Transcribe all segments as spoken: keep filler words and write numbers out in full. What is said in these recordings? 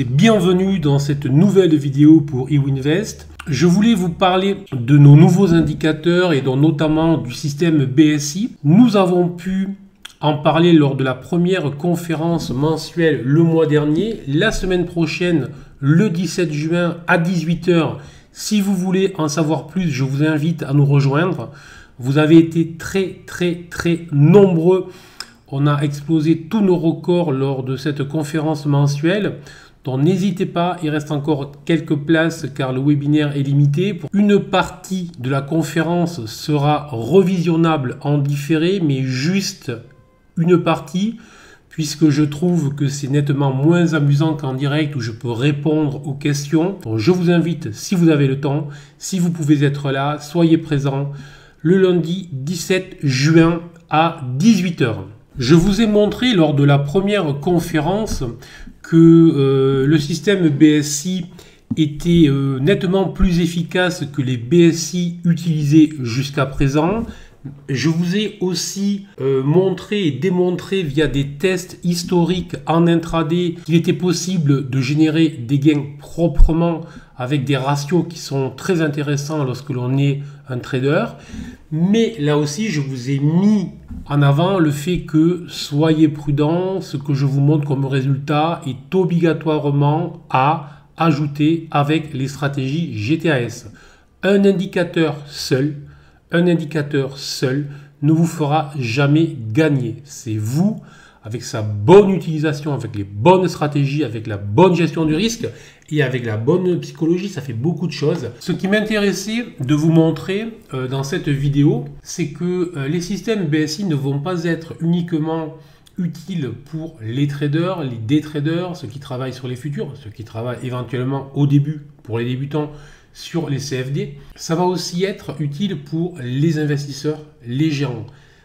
et bienvenue dans cette nouvelle vidéo pour eWinvest. Je voulais vous parler de nos nouveaux indicateurs et donc notamment du système B S I. Nous avons pu en parler lors de la première conférence mensuelle le mois dernier. La semaine prochaine, le dix-sept juin à dix-huit heures, si vous voulez en savoir plus, je vous invite à nous rejoindre. Vous avez été très très très nombreux. On a explosé tous nos records lors de cette conférence mensuelle. Donc n'hésitez pas, il reste encore quelques places car le webinaire est limité. Une partie de la conférence sera revisionnable en différé, mais juste une partie, puisque je trouve que c'est nettement moins amusant qu'en direct où je peux répondre aux questions. Donc je vous invite, si vous avez le temps, si vous pouvez être là, soyez présents le lundi dix-sept juin à dix-huit heures. Je vous ai montré lors de la première conférence que euh, le système B S I était euh, nettement plus efficace que les B S I utilisés jusqu'à présent. Je vous ai aussi euh, montré et démontré via des tests historiques en intraday qu'il était possible de générer des gains proprement avec des ratios qui sont très intéressants lorsque l'on est un trader. Mais là aussi, je vous ai mis en avant le fait que soyez prudents. Ce que je vous montre comme résultat est obligatoirement à ajouter avec les stratégies G T A S. Un indicateur seul, un indicateur seul ne vous fera jamais gagner. C'est vous, avec sa bonne utilisation, avec les bonnes stratégies, avec la bonne gestion du risque et avec la bonne psychologie, ça fait beaucoup de choses. Ce qui m'intéressait de vous montrer euh, dans cette vidéo, c'est que euh, les systèmes B S I ne vont pas être uniquement utiles pour les traders, les day traders, ceux qui travaillent sur les futurs, ceux qui travaillent éventuellement au début pour les débutants sur les C F D. Ça va aussi être utile pour les investisseurs, les gérants.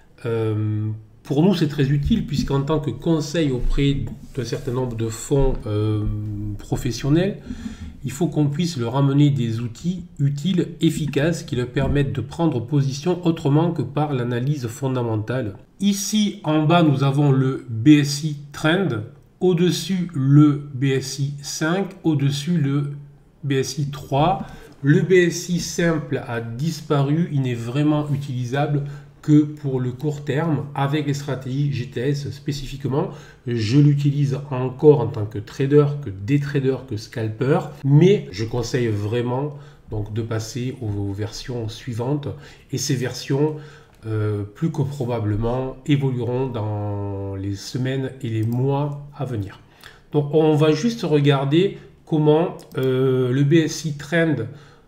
Euh, Pour nous, c'est très utile puisqu'en tant que conseil auprès d'un certain nombre de fonds euh, professionnels, il faut qu'on puisse leur amener des outils utiles, efficaces, qui leur permettent de prendre position autrement que par l'analyse fondamentale. Ici, en bas, nous avons le B S I Trend, au-dessus le B S I cinq, au-dessus le B S I trois. Le B S I simple a disparu, il n'est vraiment utilisable que pour le court terme avec les stratégies G T S spécifiquement. Je l'utilise encore en tant que trader, que day trader, que scalper, mais je conseille vraiment donc de passer aux versions suivantes et ces versions euh, plus que probablement évolueront dans les semaines et les mois à venir. Donc on va juste regarder comment euh, le B S I Trend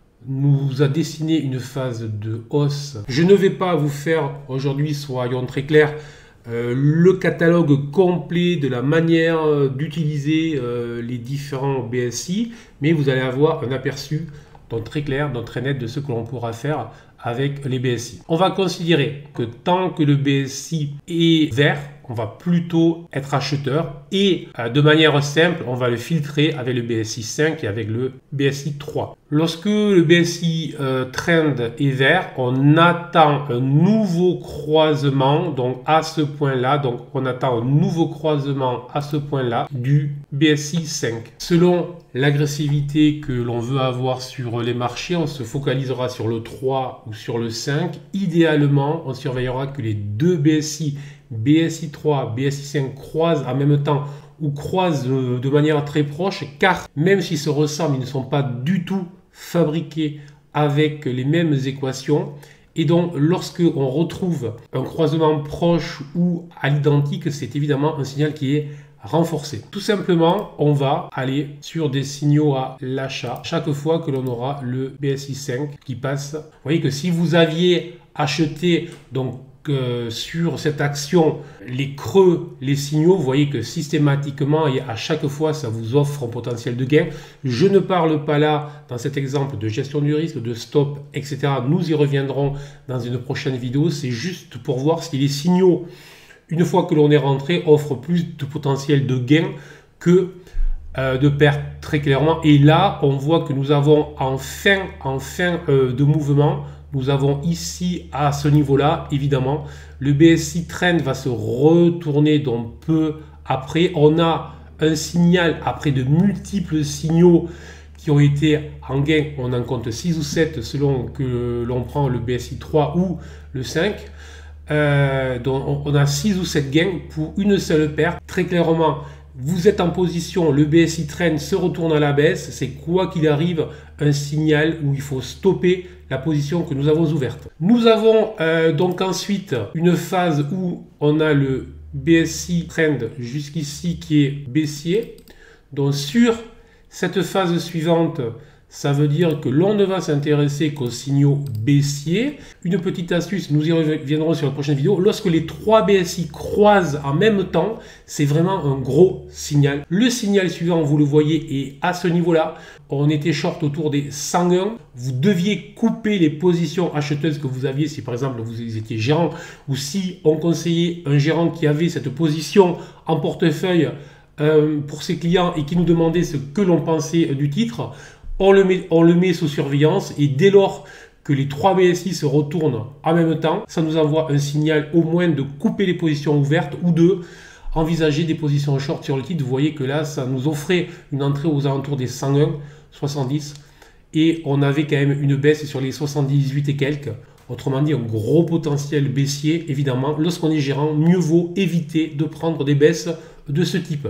nous a dessiné une phase de hausse. Je ne vais pas vous faire aujourd'hui, soyons très clairs, euh, le catalogue complet de la manière d'utiliser euh, les différents B S I, mais vous allez avoir un aperçu donc très clair, donc très net de ce que l'on pourra faire avec les B S I. On va considérer que tant que le B S I est vert, on va plutôt être acheteur et euh, de manière simple, on va le filtrer avec le B S I cinq et avec le B S I trois. Lorsque le B S I euh, Trend est vert, on attend un nouveau croisement, donc à ce point-là, donc on attend un nouveau croisement à ce point-là du B S I cinq. Selon l'agressivité que l'on veut avoir sur les marchés, on se focalisera sur le trois ou sur le cinq. Idéalement, on surveillera que les deux B S I, B S I trois, B S I cinq croisent en même temps ou croisent de manière très proche, car même s'ils se ressemblent, ils ne sont pas du tout fabriqués avec les mêmes équations. Et donc, lorsque on retrouve un croisement proche ou à l'identique, c'est évidemment un signal qui est renforcé. Tout simplement, on va aller sur des signaux à l'achat chaque fois que l'on aura le B S I cinq qui passe. Vous voyez que si vous aviez acheté donc euh, sur cette action les creux, les signaux, vous voyez que systématiquement et à chaque fois ça vous offre un potentiel de gain. Je ne parle pas là dans cet exemple de gestion du risque, de stop, et cetera. Nous y reviendrons dans une prochaine vidéo. C'est juste pour voir si les signaux, une fois que l'on est rentré, offrent plus de potentiel de gain que euh, de perte très clairement. Et là, on voit que nous avons en fin, en fin euh, de mouvement, nous avons ici à ce niveau-là, évidemment, le B S I Trend va se retourner donc peu après. On a un signal après de multiples signaux qui ont été en gain, on en compte six ou sept selon que l'on prend le B S I trois ou le cinq. Euh, donc on a six ou sept gains pour une seule paire. Très clairement, vous êtes en position, le B S I traîne, se retourne à la baisse. C'est quoi qu'il arrive un signal où il faut stopper la position que nous avons ouverte. Nous avons euh, donc ensuite une phase où on a le B S I trend jusqu'ici qui est baissier. Donc sur cette phase suivante, ça veut dire que l'on ne va s'intéresser qu'aux signaux baissiers. Une petite astuce, nous y reviendrons sur la prochaine vidéo. Lorsque les trois B S I croisent en même temps, c'est vraiment un gros signal. Le signal suivant, vous le voyez, est à ce niveau-là. On était short autour des cent un. Vous deviez couper les positions acheteuses que vous aviez si par exemple vous étiez gérant ou si on conseillait un gérant qui avait cette position en portefeuille euh, pour ses clients et qui nous demandait ce que l'on pensait du titre. On le, met, on le met sous surveillance et dès lors que les trois B S I se retournent en même temps, ça nous envoie un signal au moins de couper les positions ouvertes ou de envisager des positions short sur le titre. Vous voyez que là, ça nous offrait une entrée aux alentours des cent un, soixante-dix et on avait quand même une baisse sur les soixante-dix-huit et quelques. Autrement dit, un gros potentiel baissier. Évidemment, lorsqu'on est gérant, mieux vaut éviter de prendre des baisses de ce type.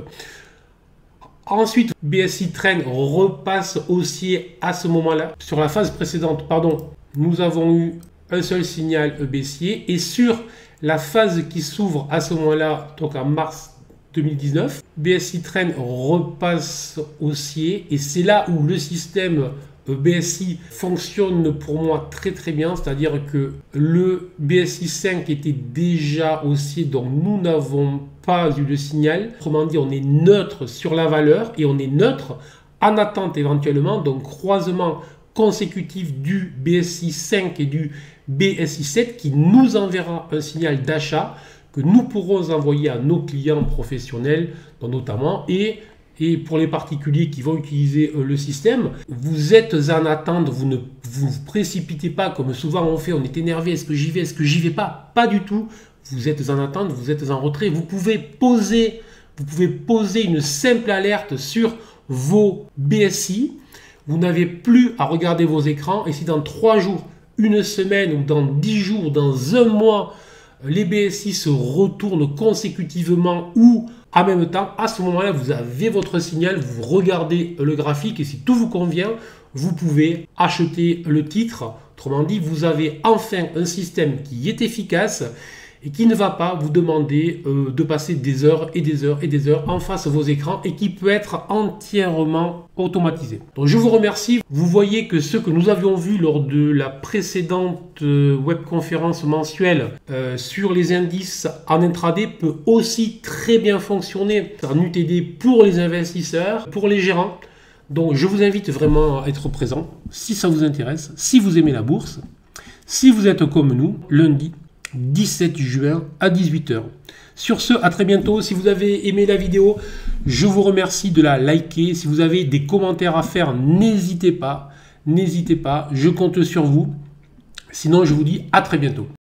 Ensuite, B S I Trend repasse haussier à ce moment-là. Sur la phase précédente, pardon, nous avons eu un seul signal baissier. Et sur la phase qui s'ouvre à ce moment-là, donc en mars deux mille dix-neuf, B S I Trend repasse haussier. Et c'est là où le système B S I fonctionne pour moi très très bien. C'est-à-dire que le B S I cinq était déjà haussier, donc nous n'avons pas eu de signal. Autrement dit, on est neutre sur la valeur et on est neutre en attente éventuellement d'un croisement consécutif du B S I cinq et du B S I sept qui nous enverra un signal d'achat que nous pourrons envoyer à nos clients professionnels notamment et Et pour les particuliers qui vont utiliser le système, vous êtes en attente, vous ne vous, vous précipitez pas comme souvent on fait, on est énervé, est-ce que j'y vais, est-ce que j'y vais pas? Pas du tout, vous êtes en attente, vous êtes en retrait, vous pouvez poser, vous pouvez poser une simple alerte sur vos B S I, vous n'avez plus à regarder vos écrans et si dans trois jours, une semaine ou dans dix jours, dans un mois, les B S I se retournent consécutivement ou en même temps, à ce moment-là, vous avez votre signal, vous regardez le graphique et si tout vous convient, vous pouvez acheter le titre. Autrement dit, vous avez enfin un système qui est efficace et qui ne va pas vous demander euh, de passer des heures et des heures et des heures en face de vos écrans et qui peut être entièrement automatisé. Donc je vous remercie. Vous voyez que ce que nous avions vu lors de la précédente euh, webconférence mensuelle euh, sur les indices en intraday peut aussi très bien fonctionner en U T D pour les investisseurs, pour les gérants. Donc je vous invite vraiment à être présent si ça vous intéresse, si vous aimez la bourse, si vous êtes comme nous, lundi dix-sept juin à dix-huit heures. Sur ce, à très bientôt. Si vous avez aimé la vidéo, je vous remercie de la liker. Si vous avez des commentaires à faire, n'hésitez pas. N'hésitez pas, je compte sur vous. Sinon, je vous dis à très bientôt.